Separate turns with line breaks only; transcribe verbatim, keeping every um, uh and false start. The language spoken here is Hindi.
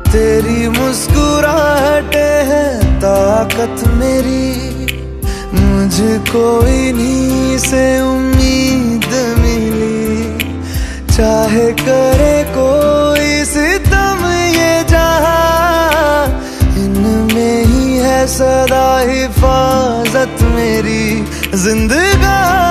तेरी मुस्कुराहटे है ताकत मेरी, मुझको इन्हीं से उम्मीद मिली। चाहे करे कोई सितम ये जहां, इनमें ही है सदा हिफाजत मेरी। जिंदगानी